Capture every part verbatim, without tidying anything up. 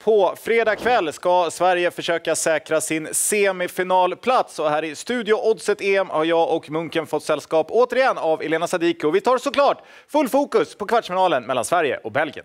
På fredag kväll ska Sverige försöka säkra sin semifinalplats. Och här i Studio Oddset E M har jag och Munken fått sällskap återigen av Elena Sadiki. Och vi tar såklart full fokus på kvartsfinalen mellan Sverige och Belgien.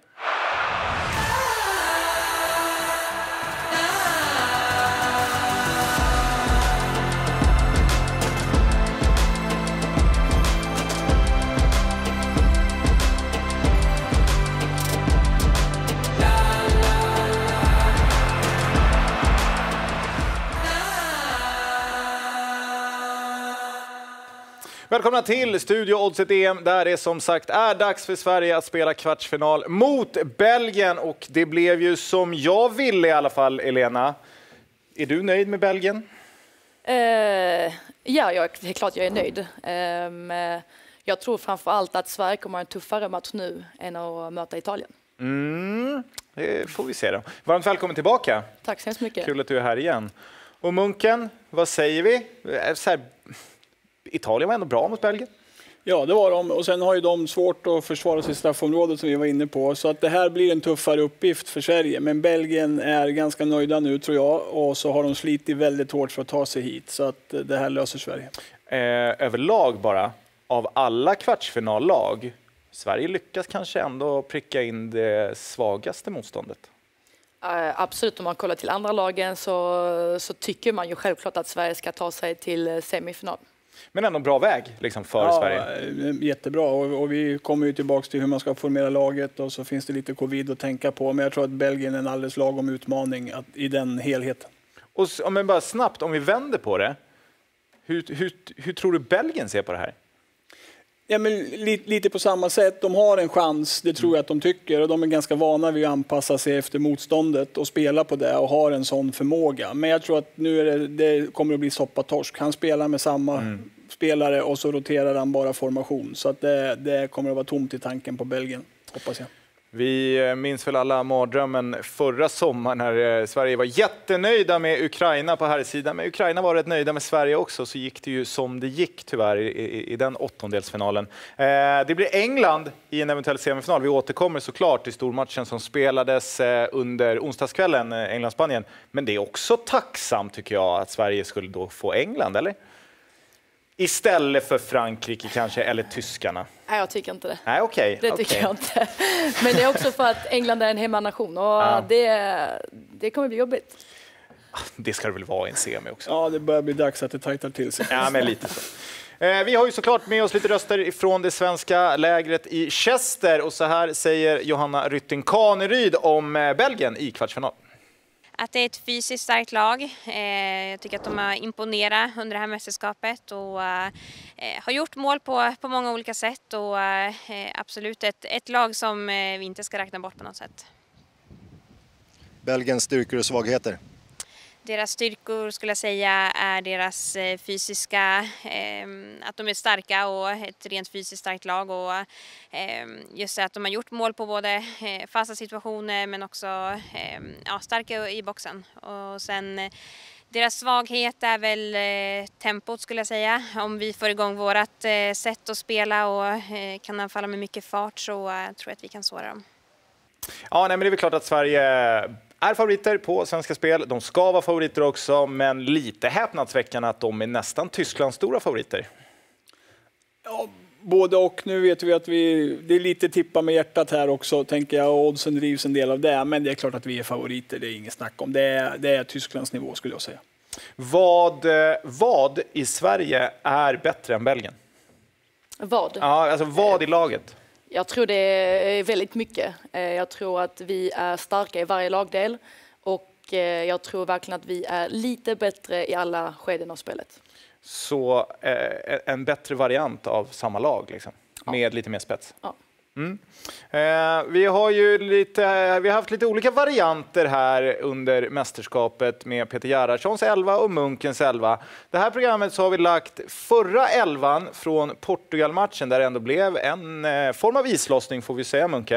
Välkomna till Studio Oddset E M där det som sagt är dags för Sverige att spela kvartsfinal mot Belgien. Och det blev ju som jag ville i alla fall, Elena. Är du nöjd med Belgien? Uh, ja, jag, det är klart jag är nöjd. Um, jag tror framförallt att Sverige kommer ha en tuffare match nu än att möta Italien. Mm, det får vi se då. Varmt välkommen tillbaka. Tack så hemskt mycket. Kul att du är här igen. Och Munken, vad säger vi? Så här, Italien var ändå bra mot Belgien. Ja, det var de. Och sen har ju de svårt att försvara sig i straffområdet som vi var inne på. Så att det här blir en tuffare uppgift för Sverige. Men Belgien är ganska nöjda nu tror jag. Och så har de slitit väldigt hårt för att ta sig hit. Så att det här löser Sverige. Eh, överlag bara, av alla kvartsfinallag, Sverige lyckas kanske ändå pricka in det svagaste motståndet. Uh, absolut, om man kollar till andra lagen så, så tycker man ju självklart att Sverige ska ta sig till semifinal. Men ändå en bra väg liksom, för ja, Sverige. Jättebra. Och, och vi kommer ju tillbaka till hur man ska formera laget. Och så finns det lite covid att tänka på. Men jag tror att Belgien är en alldeles lagom utmaning att, i den helheten. Och om vi bara snabbt, om vi vänder på det. Hur, hur, hur tror du Belgien ser på det här? Ja, men lite, lite på samma sätt. De har en chans, det tror jag att de tycker. Och de är ganska vana vid att anpassa sig efter motståndet och spela på det och har en sån förmåga. Men jag tror att nu är det, det kommer att bli soppatorsk. Han spelar med samma mm. spelare och så roterar han bara formation. Så att det, det kommer att vara tomt i tanken på Belgien, hoppas jag. Vi minns väl alla mardrömmen förra sommaren när Sverige var jättenöjda med Ukraina på här sidan. Men Ukraina var rätt nöjda med Sverige också, så gick det ju som det gick tyvärr i, i, i den åttondelsfinalen. Eh, det blir England i en eventuell semifinal. Vi återkommer såklart till stormatchen som spelades eh, under onsdagskvällen, eh, England-Spanien. Men det är också tacksamt tycker jag att Sverige skulle då få England, eller? Istället för Frankrike kanske, eller tyskarna. Nej, jag tycker inte det. Nej, okej. Okay. Det tycker okay. jag inte. Men det är också för att England är en hemmanation och ja. det, det kommer bli jobbigt. Det ska det väl vara i en semi också. Ja, det börjar bli dags att det tajtar till sig. Ja, men lite så. Vi har ju såklart med oss lite röster från det svenska lägret i Chester. Och så här säger Johanna Rytting Kaneryd om Belgien i kvartsfinal. Att det är ett fysiskt starkt lag. Eh, jag tycker att de har imponerat under det här mästerskapet och eh, har gjort mål på, på många olika sätt. Och eh, absolut ett, ett lag som eh, vi inte ska räkna bort på något sätt. Belgiens styrkor och svagheter? Deras styrkor skulle jag säga är deras eh, fysiska, eh, att de är starka och ett rent fysiskt starkt lag. Och eh, just det att de har gjort mål på både eh, fasta situationer men också eh, ja, starka i boxen. Och sen eh, deras svaghet är väl eh, tempot skulle jag säga. Om vi får igång vårat eh, sätt att spela och eh, kan anfalla med mycket fart så eh, tror jag att vi kan såra dem. Ja, nej, men det är väl klart att Sverige är favoriter på Svenska Spel. De ska vara favoriter också, men lite häpnadsväckande att de är nästan Tysklands stora favoriter. Ja, både och. Nu vet vi att vi, det är lite tippa med hjärtat här också, tänker jag. Och oddsen drivs en del av det, men det är klart att vi är favoriter. Det är inget snack om. Det är, det är Tysklands nivå skulle jag säga. Vad, vad i Sverige är bättre än Belgien? Vad? Ja, alltså vad i laget? Jag tror det är väldigt mycket. Jag tror att vi är starka i varje lagdel och jag tror verkligen att vi är lite bättre i alla skeden av spelet. Så eh, en bättre variant av samma lag liksom, ja. Med lite mer spets? Ja. Mm. Eh, vi har ju lite, vi har haft lite olika varianter här under mästerskapet med Peter Gerhardssons elva och Munkens elva. Det här programmet så har vi lagt förra elvan från Portugal-matchen där det ändå blev en eh, form av islossning får vi säga, Munken.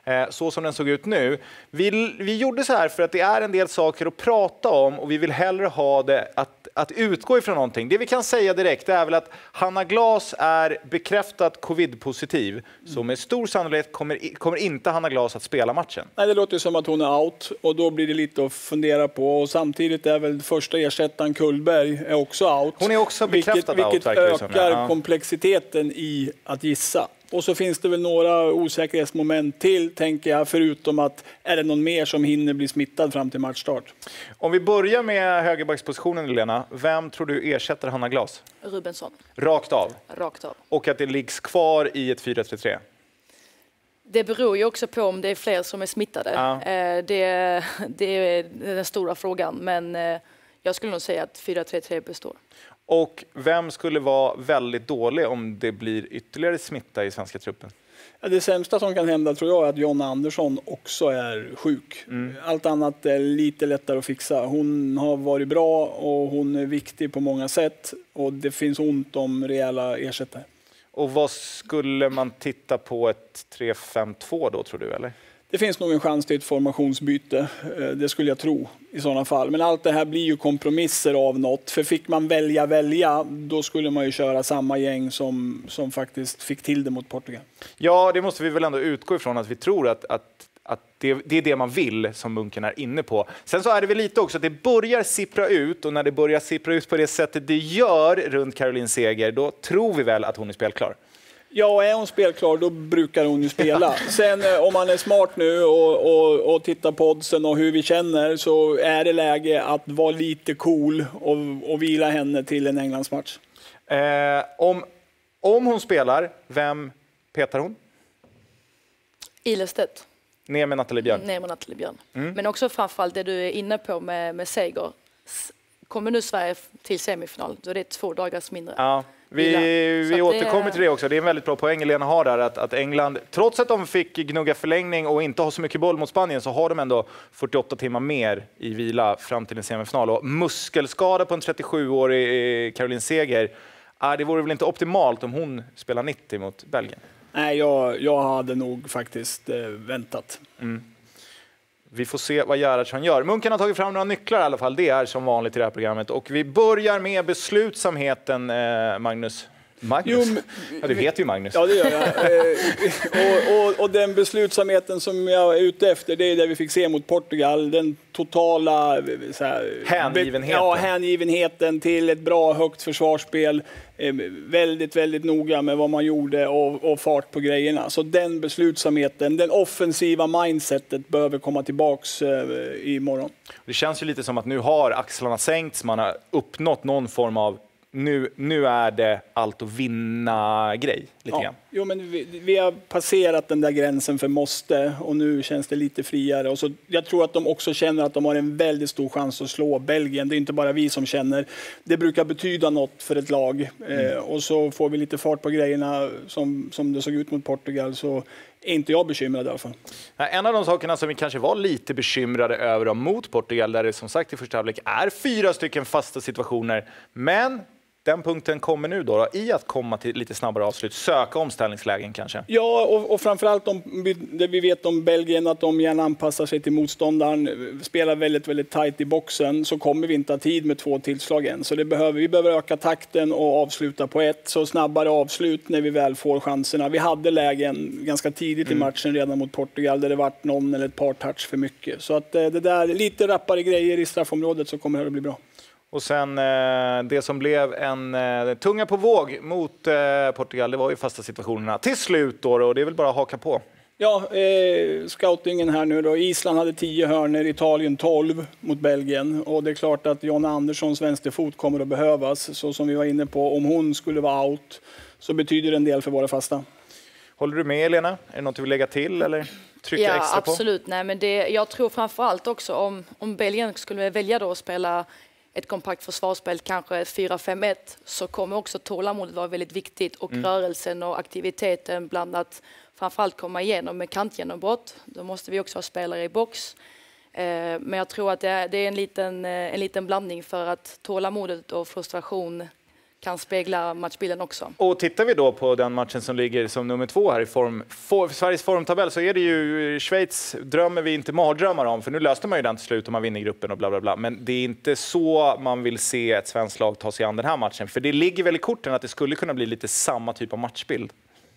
så som den såg ut nu. Vi, vi gjorde så här för att det är en del saker att prata om och vi vill hellre ha det att, att utgå ifrån någonting. Det vi kan säga direkt är väl att Hanna Glas är bekräftat covid-positiv. Mm. Så med stor sannolikhet kommer, kommer inte Hanna Glas att spela matchen. Nej, det låter som att hon är out och då blir det lite att fundera på. Och samtidigt är väl första ersättaren Kullberg är också out. Hon är också bekräftad vilket, out. Vilket ökar ja. komplexiteten i att gissa. Och så finns det väl några osäkerhetsmoment till, tänker jag, förutom att är det någon mer som hinner bli smittad fram till matchstart? Om vi börjar med högerbackspositionen, Lena. Vem tror du ersätter Hanna Glas? Rubensson. Rakt av? Rakt av. Och att det liggs kvar i ett fyra tre tre? Det beror ju också på om det är fler som är smittade. Ja. Det, det är den stora frågan, men jag skulle nog säga att fyra tre tre består. Och vem skulle vara väldigt dålig om det blir ytterligare smitta i svenska truppen? Ja, det sämsta som kan hända tror jag är att Jonna Andersson också är sjuk. Mm. Allt annat är lite lättare att fixa. Hon har varit bra och hon är viktig på många sätt. Och det finns ont om rejäla ersättare. Och vad skulle man titta på ett tre fem två då, tror du, eller? Det finns nog en chans till ett formationsbyte, det skulle jag tro i sådana fall. Men allt det här blir ju kompromisser av något. För fick man välja, välja, då skulle man ju köra samma gäng som, som faktiskt fick till det mot Portugal. Ja, det måste vi väl ändå utgå ifrån att vi tror att, att, att det, det är det man vill, som Munken är inne på. Sen så är det väl lite också att det börjar sippra ut, och när det börjar sippra ut på det sättet det gör runt Caroline Seger, då tror vi väl att hon är spelklar. Ja, är hon spelklar då brukar hon ju spela. Sen om man är smart nu och, och, och tittar på oddsen och hur vi känner, så är det läge att vara lite cool och, och vila henne till en Englandsmatch. Eh, om, om hon spelar, vem petar hon? Ilestedt. Ner med Nathalie Björn. Ner med Nathalie Björn. Mm. Men också framförallt det du är inne på med, med Seger. Kommer nu Sverige till semifinal, då är det två dagars mindre. Ja. Vi, vi återkommer det... till det också. Det är en väldigt bra poäng Elena har där. Att, att England, trots att de fick gnugga förlängning och inte har så mycket boll mot Spanien, så har de ändå fyrtioåtta timmar mer i vila fram till en semifinal. Och muskelskada på en trettiosjuårig Caroline Seger, äh, det vore väl inte optimalt om hon spelar nittio mot Belgien? Nej, jag, jag hade nog faktiskt eh, väntat. Mm. Vi får se vad Gerhardsson gör. Munken har tagit fram några nycklar i alla fall. Det är som vanligt i det här programmet. Och vi börjar med beslutsamheten, eh, Magnus. Magnus? Jo, ja, du vet ju Magnus. Ja, det gör jag. och, och, och den beslutsamheten som jag är ute efter, det är det vi fick se mot Portugal. Den totala så här, hängivenheten. Ja, hängivenheten till ett bra, högt försvarsspel. Eh, väldigt, väldigt noga med vad man gjorde och, och fart på grejerna. Så den beslutsamheten, den offensiva mindsetet behöver komma tillbaks eh, imorgon. Det känns ju lite som att nu har axlarna sänkts. Man har uppnått någon form av Nu, nu är det allt att vinna grej. Lite ja. grann. Jo, men vi, vi har passerat den där gränsen för måste, och nu känns det lite friare. Och så, jag tror att de också känner att de har en väldigt stor chans att slå Belgien. Det är inte bara vi som känner. Det brukar betyda något för ett lag. Mm. Eh, och så får vi lite fart på grejerna som, som det såg ut mot Portugal, så är inte jag bekymrad i alla fall. En av de sakerna som vi kanske var lite bekymrade över mot Portugal, där det som sagt i första halvlek är fyra stycken fasta situationer. Men den punkten kommer nu då, då i att komma till lite snabbare avslut, söka omställningslägen kanske. Ja, och, och framförallt om det vi vet om Belgien, att de gärna anpassar sig till motståndaren, spelar väldigt, väldigt tajt i boxen, så kommer vi inte ha tid med två tillslag än. Så det behöver, vi behöver öka takten och avsluta på ett, så snabbare avslut när vi väl får chanserna. Vi hade lägen ganska tidigt mm. i matchen redan mot Portugal där det varit någon eller ett par touch för mycket. Så att det där, lite rappare grejer i straffområdet, så kommer det att bli bra. Och sen eh, det som blev en eh, tunga på våg mot eh, Portugal, det var ju fasta situationerna till slut då, och det är väl bara att haka på. Ja, eh, scoutingen här nu då. Island hade tio hörner, Italien tolv mot Belgien. Och det är klart att Jonna Anderssons vänsterfot kommer att behövas. Så som vi var inne på, om hon skulle vara out så betyder det en del för våra fasta. Håller du med, Elena? Är det något du vill lägga till eller trycka ja, extra på? Ja, absolut. Nej, men det, jag tror framförallt också om, om Belgien skulle välja då att spela ett kompakt försvarsspel, kanske fyra fem ett, så kommer också tålamodet vara väldigt viktigt, och mm. rörelsen och aktiviteten bland att framförallt komma igenom med kantgenombrott. Då måste vi också ha spelare i box. Eh, men jag tror att det är, det är en, liten, en liten blandning, för att tålamodet och frustration kan spegla matchbilden också. Och tittar vi då på den matchen som ligger som nummer två här i form, for, Sveriges formtabell, så är det ju Schweiz drömmer vi inte mardrömmar om, för nu löste man ju den till slut om man vinner gruppen och bla bla bla. Men det är inte så man vill se ett svenskt lag ta sig an den här matchen, för det ligger väl i korten att det skulle kunna bli lite samma typ av matchbild.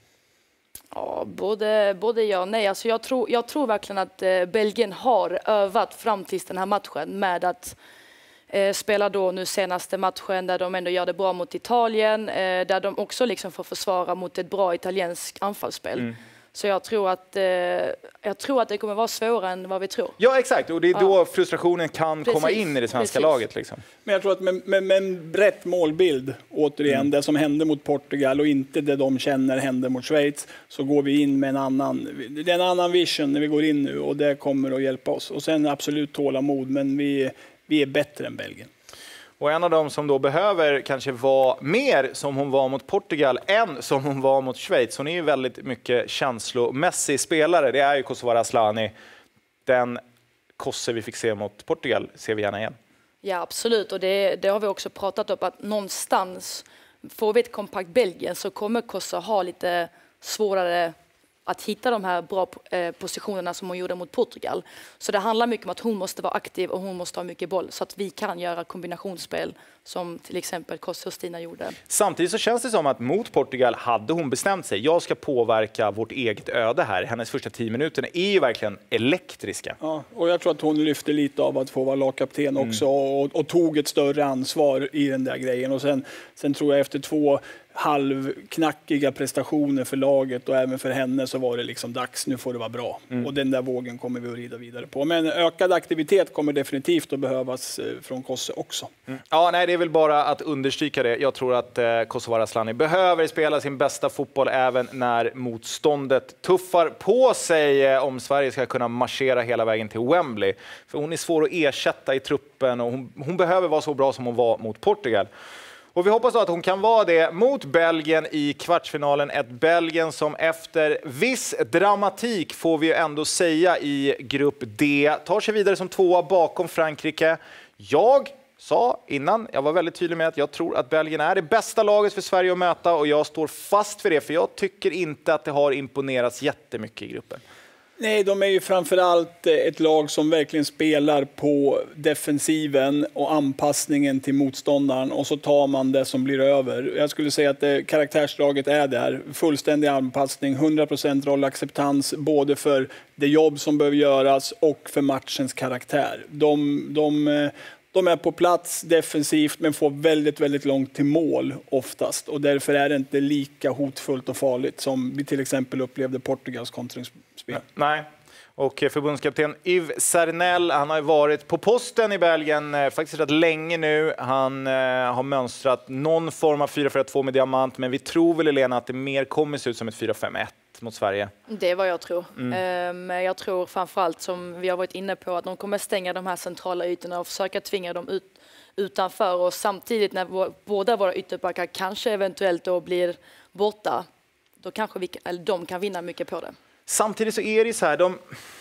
Ja, både, både ja och nej. Alltså jag, tror, jag tror verkligen att eh, Belgien har övat fram till den här matchen med att eh, spela då nu senaste matchen där de ändå gör det bra mot Italien, eh, där de också liksom får försvara mot ett bra italienskt anfallsspel. Mm. Så jag tror, att, eh, jag tror att det kommer vara svårare än vad vi tror. Ja, exakt. Och det är då ja. frustrationen kan Precis. komma in i det svenska Precis. laget. Liksom. Men jag tror att med, med, med en rätt målbild, återigen, mm. det som hände mot Portugal och inte det de känner hände mot Schweiz, så går vi in med en annan, det är en annan vision när vi går in nu, och det kommer att hjälpa oss. Och sen absolut tålamod, men vi, vi är bättre än Belgien. Och en av dem som då behöver kanske vara mer som hon var mot Portugal än som hon var mot Schweiz. Hon är ju väldigt mycket känslomässig spelare. Det är ju Kosovare Asllani. Den kosse vi fick se mot Portugal ser vi gärna igen. Ja, absolut. Och det, det har vi också pratat om, att någonstans får vi ett kompakt Belgien så kommer Kosse ha lite svårare att hitta de här bra eh, positionerna som hon gjorde mot Portugal. Så det handlar mycket om att hon måste vara aktiv och hon måste ha mycket boll så att vi kan göra kombinationsspel som till exempel Kosse och Stina gjorde. Samtidigt så känns det som att mot Portugal hade hon bestämt sig. Jag ska påverka vårt eget öde här. Hennes första tio minuter är ju verkligen elektriska. Ja, och jag tror att hon lyfte lite av att få vara lagkapten också mm. och, och tog ett större ansvar i den där grejen. Och sen, sen tror jag efter två halvknackiga prestationer för laget och även för henne så var det liksom dags, nu får det vara bra. Mm. Och den där vågen kommer vi att rida vidare på. Men ökad aktivitet kommer definitivt att behövas från Kosse också. Mm. Ja, nej, det är väl bara att understryka det. Jag tror att eh, Kosovare Asllani behöver spela sin bästa fotboll även när motståndet tuffar på sig eh, om Sverige ska kunna marschera hela vägen till Wembley. För hon är svår att ersätta i truppen och hon, hon behöver vara så bra som hon var mot Portugal. Och vi hoppas att hon kan vara det mot Belgien i kvartsfinalen. Ett Belgien som efter viss dramatik, får vi ändå säga, i grupp D tar sig vidare som tvåa bakom Frankrike. Jag sa innan, jag var väldigt tydlig med att jag tror att Belgien är det bästa laget för Sverige att möta. Och jag står fast för det, för jag tycker inte att det har imponerats jättemycket i gruppen. Nej, de är ju framförallt ett lag som verkligen spelar på defensiven och anpassningen till motståndaren, och så tar man det som blir över. Jag skulle säga att det, karaktärsdraget är där. Fullständig anpassning, hundra procent rollacceptans både för det jobb som behöver göras och för matchens karaktär. De, de, de är på plats defensivt men får väldigt, väldigt långt till mål oftast. Och därför är det inte lika hotfullt och farligt som vi till exempel upplevde Portugals kontringsspel. Nej. Och förbundskapten Yves Cernel, han har ju varit på posten i Belgien eh, faktiskt rätt länge nu. Han eh, har mönstrat någon form av fyra fyra två med diamant, men vi tror väl, Elena, att det mer kommer se ut som ett fyra fem ett mot Sverige. Det är vad jag tror. Mm. Um, jag tror framförallt, som vi har varit inne på, att de kommer stänga de här centrala ytorna och försöka tvinga dem ut utanför. Och samtidigt när vår, båda våra ytterbackar kanske eventuellt då blir borta, då kanske vi, eller de kan vinna mycket på det. Samtidigt så är det så här, de,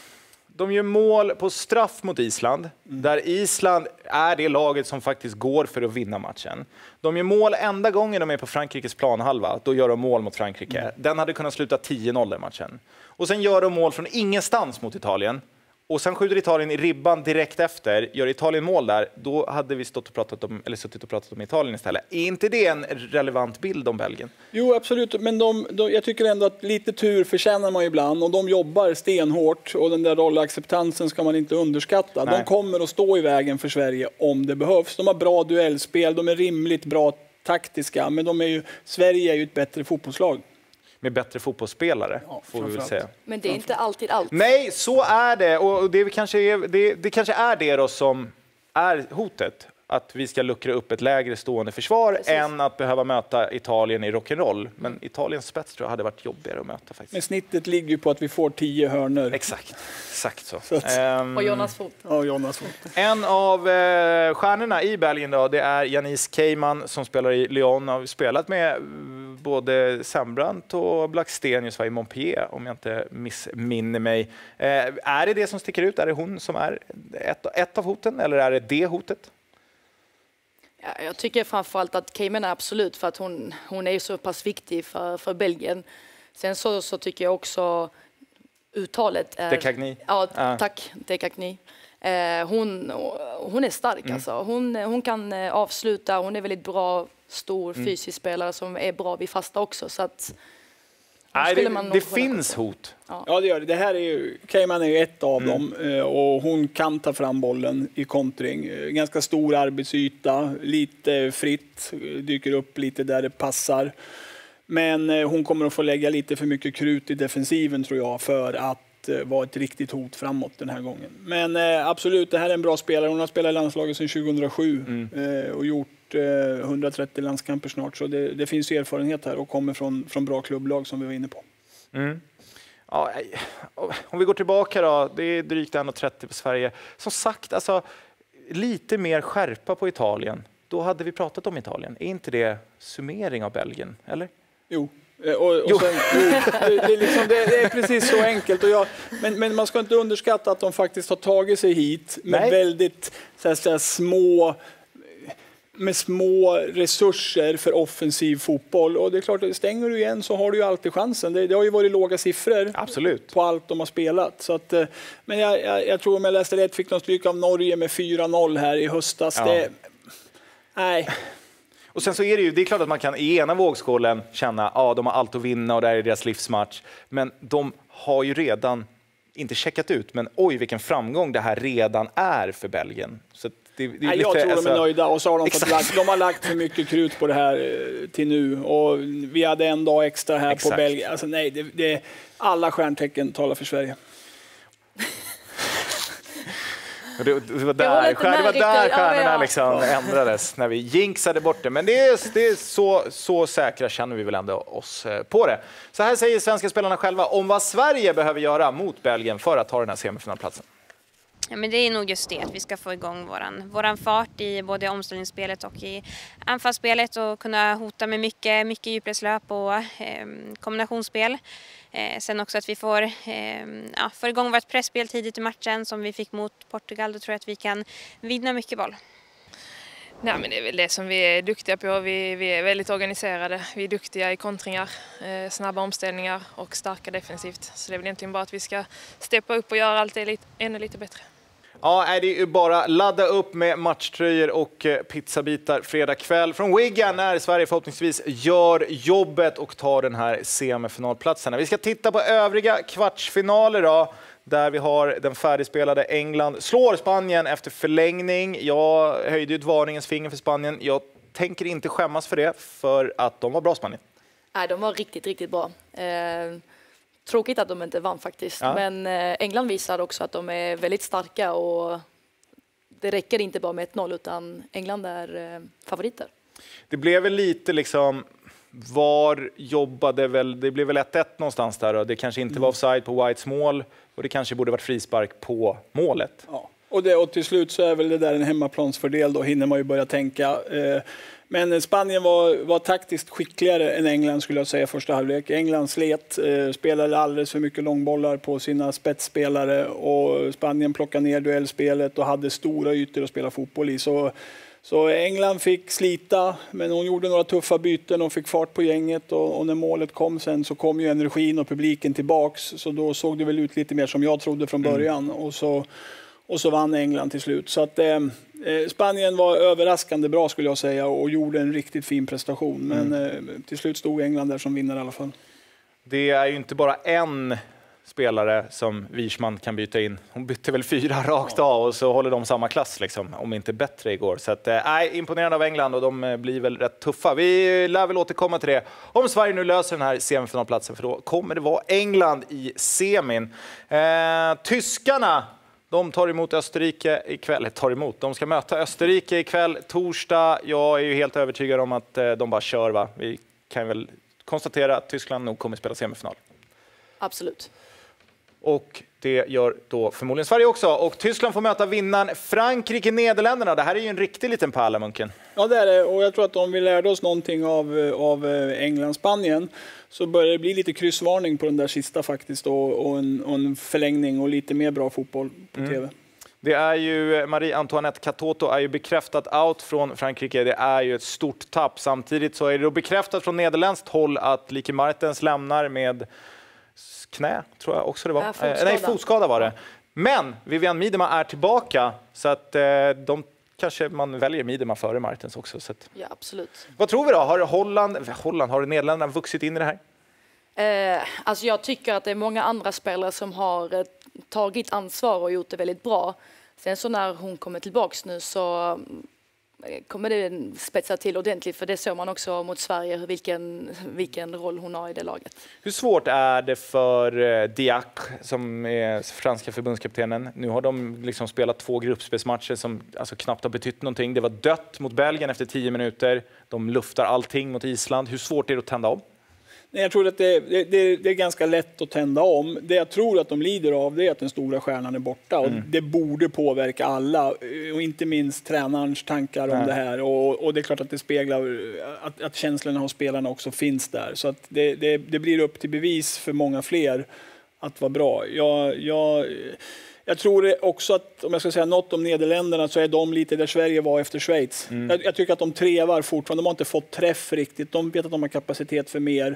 de gör mål på straff mot Island, mm. där Island är det laget som faktiskt går för att vinna matchen. De gör mål enda gången de är på Frankrikes planhalva, då gör de mål mot Frankrike. Mm. Den hade kunnat sluta tio noll i matchen. Och sen gör de mål från ingenstans mot Italien. Och sen skjuter Italien i ribban direkt efter. Gör Italien mål där, då hade vi stått och pratat om, eller suttit och pratat om Italien istället. Är inte det en relevant bild om Belgien? Jo, absolut. Men de, de, jag tycker ändå att lite tur förtjänar man ibland. Och de jobbar stenhårt. Och den där rollacceptansen ska man inte underskatta. Nej. De kommer att stå i vägen för Sverige om det behövs. De har bra duellspel. De är rimligt bra taktiska. Men de är ju, Sverige är ju ett bättre fotbollslag. Med bättre fotbollsspelare, ja, får vi väl säga. Men det är inte alltid allt. Nej, så är det. Och det kanske är det, det kanske är det då som är hotet. Att vi ska luckra upp ett lägre stående försvar. Precis. Än att behöva möta Italien i rock'n'roll. Men Italiens spets tror jag hade varit jobbigare att möta faktiskt. Men snittet ligger ju på att vi får tio hörnor. Exakt, exakt så. så att... um, och Jonas Fot. Ja, Jonas Fot. En av eh, stjärnorna i Belgien då, det är Janice Cayman som spelar i Lyon. Har spelat med både Sembrant och Blackstenius i Montpellier, om jag inte missminner mig. Eh, är det det som sticker ut? Är det hon som är ett, ett av hoten, eller är det det hotet? Ja, jag tycker framförallt att Cayman är absolut, för att hon, hon är så pass viktig för, för Belgien. Sen så, så tycker jag också uttalet är... Dekagny. Ja, tack. Dekagny. Eh, hon, hon är stark mm. alltså. Hon, hon kan avsluta, hon är väldigt bra, stor mm. fysisk spelare som är bra vid fasta också. Så att, Nej, det det finns hot. Ja. ja, det gör det. Det här är ju, Cayman är ju ett av mm. dem och hon kan ta fram bollen i kontring. Ganska stor arbetsyta, lite fritt, dyker upp lite där det passar. Men hon kommer att få lägga lite för mycket krut i defensiven tror jag för att vara ett riktigt hot framåt den här gången. Men absolut, det här är en bra spelare. Hon har spelat i landslaget sedan tjugohundrasju mm. och gjort hundratrettio landskamper snart. Så det, det finns erfarenhet här och kommer från, från bra klubblag som vi var inne på. Mm. Ja, om vi går tillbaka då, det är drygt en trettio på Sverige. Som sagt, alltså, lite mer skärpa på Italien. Då hade vi pratat om Italien. Är inte det summering av Belgien, eller? Jo. Och, och sen, det, det, är liksom, det, det är precis så enkelt. Och jag, men, men man ska inte underskatta att de faktiskt har tagit sig hit med Nej. väldigt så här, så här, små... med små resurser för offensiv fotboll. Och det är klart, stänger du igen så har du ju alltid chansen. Det, det har ju varit låga siffror Absolut. på allt de har spelat. Så att, men jag, jag, jag tror om jag läste rätt fick de stryk av Norge med fyra noll här i höstas. Ja. Det, nej. Och sen så är det ju, det är klart att man kan i ena vågskålen känna att ja, de har allt att vinna och det här är deras livsmatch. Men de har ju redan, inte checkat ut, men oj vilken framgång det här redan är för Belgien. Så det, det är Nej, lite, jag tror alltså, de är nöjda och så har de, fått lagt, de har lagt för mycket krut på det här till nu. Och vi hade en dag extra här Exakt. på Belgien. Alltså, nej, det, det, alla stjärntecken talar för Sverige. Det, det var där, stjärn, det var där stjärnorna ja, ja. liksom ändrades när vi jinxade bort det. Men det är, det är så, så säkra känner vi väl ändå oss på det. Så här säger svenska spelarna själva om vad Sverige behöver göra mot Belgien för att ta den här semifinalplatsen. Ja, men det är nog just det, att vi ska få igång våran, våran fart i både omställningsspelet och i anfallsspelet och kunna hota med mycket, mycket djupledslöp och eh, kombinationsspel. Eh, sen också att vi får, eh, ja, får igång vårt pressspel tidigt i matchen som vi fick mot Portugal. Då tror jag att vi kan vinna mycket boll. Nej, men det är väl det som vi är duktiga på. Vi, vi är väldigt organiserade. Vi är duktiga i kontringar, eh, snabba omställningar och starka defensivt. Så det är väl egentligen bara att vi ska steppa upp och göra allt det lite, ännu lite bättre. Ja, är det är ju bara ladda upp med matchtröjor och pizzabitar fredag kväll från Wigan när Sverige förhoppningsvis gör jobbet och tar den här semifinalplatsen. Vi ska titta på övriga kvartsfinaler då, där vi har den färdigspelade England slår Spanien efter förlängning. Jag höjde ju ett varningens finger för Spanien. Jag tänker inte skämmas för det, för att de var bra, Spanien. Nej, de var riktigt, riktigt bra. Eh... Tråkigt att de inte vann faktiskt. Ja. Men England visar också att de är väldigt starka och det räcker inte bara med ett noll utan England är favoriter. Det blev väl lite liksom, var jobbade väl, det blev väl ett ett någonstans där och det kanske inte mm. var offside på Whites mål och det kanske borde varit frispark på målet. Ja. Och, det, och till slut så är väl det där en hemmaplansfördel, då hinner man ju börja tänka. Eh, Men Spanien var, var taktiskt skickligare än England skulle jag säga första halvlek. England slet, eh, spelade alldeles för mycket långbollar på sina spetsspelare och Spanien plockade ner duellspelet och hade stora ytor att spela fotboll i. Så, så England fick slita, men hon gjorde några tuffa byten och fick fart på gänget och, och när målet kom sen så kom ju energin och publiken tillbaks. Så då såg det väl ut lite mer som jag trodde från början mm. och så... Och så vann England till slut. Så att, eh, Spanien var överraskande bra skulle jag säga och gjorde en riktigt fin prestation. Men mm. eh, till slut stod England där som vinnare i alla fall. Det är ju inte bara en spelare som Wiesman kan byta in. Hon bytte väl fyra rakt ja. av och så håller de samma klass liksom, om inte bättre igår. Så att, eh, imponerande av England och de blir väl rätt tuffa. Vi lär väl återkomma till det. Om Sverige nu löser den här semifinalplatsen, för då kommer det vara England i semin. Eh, tyskarna De tar emot Österrike ikväll. Tar emot. De ska möta Österrike ikväll, torsdag. Jag är ju helt övertygad om att de bara kör, va? Vi kan väl konstatera att Tyskland nog kommer att spela semifinal. Absolut. Och det gör då förmodligen Sverige också. Och Tyskland får möta vinnaren Frankrike-Nederländerna. Det här är ju en riktig liten pärla, Munken. Ja, det är det. Och jag tror att om vi lärde oss någonting av, av England-Spanien så börjar det bli lite kryssvarning på den där sista faktiskt. Och, och, en, och en förlängning och lite mer bra fotboll på mm. tv. Det är ju Marie-Antoinette Katoto är ju bekräftat out från Frankrike. Det är ju ett stort tapp. Samtidigt så är det då bekräftat från nederländskt håll att Lieke Martens lämnar med knä, tror jag också det var. Ja, eh, nej, fotskada var det. Men Vivianne Miedema är tillbaka, så att eh, de kanske man väljer Miedema före Martens också. Så att... Ja, absolut. Vad tror vi då? Har Holland, Holland har Nederländerna vuxit in i det här? Eh, alltså jag tycker att det är många andra spelare som har eh, tagit ansvar och gjort det väldigt bra. Sen så när hon kommer tillbaks nu så eh, kommer det spetsa till ordentligt, för det såg man också mot Sverige vilken, vilken roll hon har i det laget. Hur svårt är det för eh, Diac som är franska förbundskaptenen? Nu har de liksom spelat två gruppspelsmatcher som alltså knappt har betytt någonting. Det var dött mot Belgien efter tio minuter. De luftar allting mot Island. Hur svårt är det att tända om? Nej, jag tror att det, det, det är ganska lätt att tända om. Det jag tror att de lider av, det är att den stora stjärnan är borta. Och mm. det borde påverka alla, och inte minst tränarens tankar om Nej. det här. Och, och det är klart att det speglar att, att känslorna hos spelarna också finns där. Så att det, det, det blir upp till bevis för många fler att vara bra. Jag... jag Jag tror också att, om jag ska säga något om Nederländerna, så är de lite där Sverige var efter Schweiz. Mm. Jag, jag tycker att de trevar fortfarande. De har inte fått träff riktigt. De vet att de har kapacitet för mer.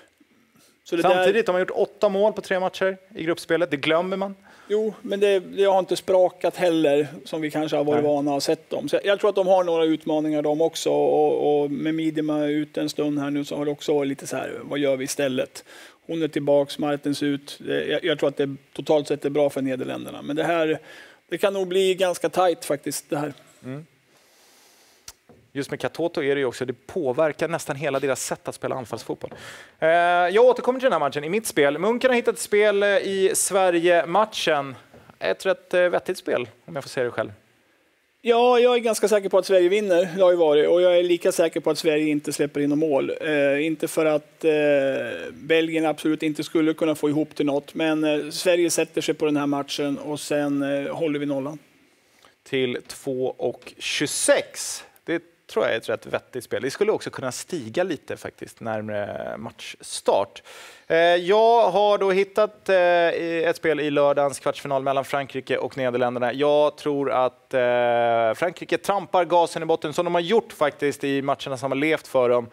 Så det Samtidigt där... de har gjort åtta mål på tre matcher i gruppspelet. Det glömmer man. Jo, men det, det har inte sprakat heller, som vi kanske har varit Nej. vana att sett dem. Så jag tror att de har några utmaningar de också. Och, och med Miedema ut en stund här nu så har det också varit lite så här, vad gör vi istället? Hon är tillbaks, Martens ut. Jag, jag tror att det totalt sett är bra för Nederländerna. Men det här, det kan nog bli ganska tajt faktiskt det här. Mm. Just med Katoto är det ju också, det påverkar nästan hela deras sätt att spela anfallsfotboll. Eh, jag återkommer till den här matchen i mitt spel. Munken har hittat ett spel i Sverige-matchen. Ett rätt vettigt spel, om jag får säga det själv. Ja, jag är ganska säker på att Sverige vinner, det har ju varit. Och jag är lika säker på att Sverige inte släpper in något mål. Eh, inte för att eh, Belgien absolut inte skulle kunna få ihop till något. Men eh, Sverige sätter sig på den här matchen och sen eh, håller vi nollan. Till två och tjugosex. Det tror jag är ett rätt vettigt spel. Det skulle också kunna stiga lite faktiskt närmare matchstart. Jag har då hittat ett spel i lördagens kvartsfinal mellan Frankrike och Nederländerna. Jag tror att Frankrike trampar gasen i botten som de har gjort faktiskt i matcherna som har levt för dem.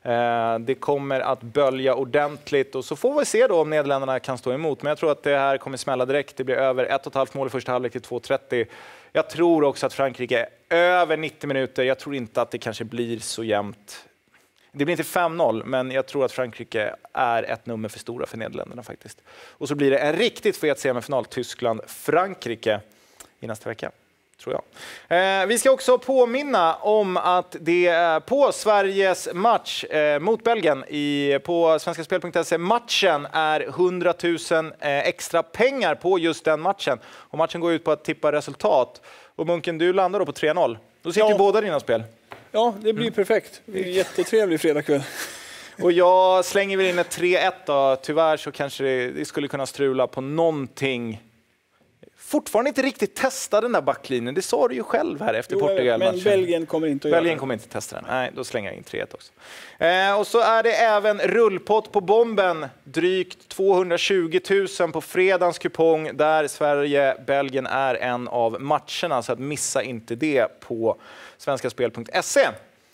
Det kommer att bölja ordentligt och så får vi se då om Nederländerna kan stå emot. Men jag tror att det här kommer smälla direkt. Det blir över ett och ett halvt mål i första halvlek till två trettio. Jag tror också att Frankrike är över nittio minuter. Jag tror inte att det kanske blir så jämnt. Det blir inte fem noll, men jag tror att Frankrike är ett nummer för stora för Nederländerna faktiskt. Och så blir det en riktigt fet semifinal Tyskland-Frankrike i nästa vecka. Tror jag. Eh, vi ska också påminna om att det på Sveriges match eh, mot Belgien i, på svenskaspel punkt se matchen är hundratusen eh, extra pengar på just den matchen. Och matchen går ut på att tippa resultat. Och Munken, du landar då på tre noll. Då sitter ja. båda dina spel. Ja, det blir mm. perfekt. Det är en jättetrevlig fredagkväll. Och jag slänger väl in ett tre ett då. Tyvärr så kanske det, det skulle kunna strula på någonting. Fortfarande inte riktigt testa den där backlinjen. Det sa du ju själv här efter Portugal-matchen. Men Belgien kommer inte att Belgien göra kommer inte testa den. Nej, då slänger jag in tre ett också. Eh, och så är det även rullpott på bomben. Drygt tvåhundratjugo tusen på fredagens kupong där Sverige-Belgien är en av matcherna. Så att missa inte det på svenskaspel punkt se.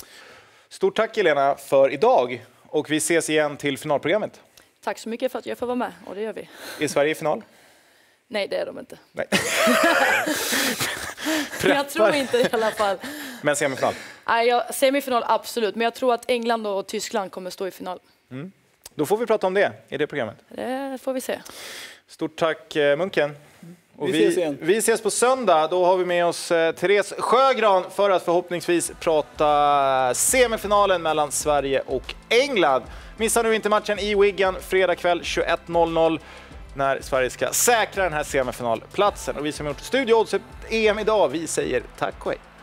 Stort tack Elena för idag. Och vi ses igen till finalprogrammet. Tack så mycket för att jag får vara med. Och det gör vi. Är Sverige i final? Nej, det är de inte. Nej. Jag tror inte i alla fall. Men semifinal? Nej, jag, semifinal absolut. Men jag tror att England och Tyskland kommer stå i final. Mm. Då får vi prata om det i det programmet. Det får vi se. Stort tack Munken. Och vi, vi, ses igen. vi ses på söndag. Då har vi med oss Therese Sjögran för att förhoppningsvis prata semifinalen mellan Sverige och England. Missa nu inte matchen i Wigan fredag kväll tjugoett noll noll. När Sverige ska säkra den här semifinalplatsen. Och vi som har gjort Studio Odds E M idag, vi säger tack och hej.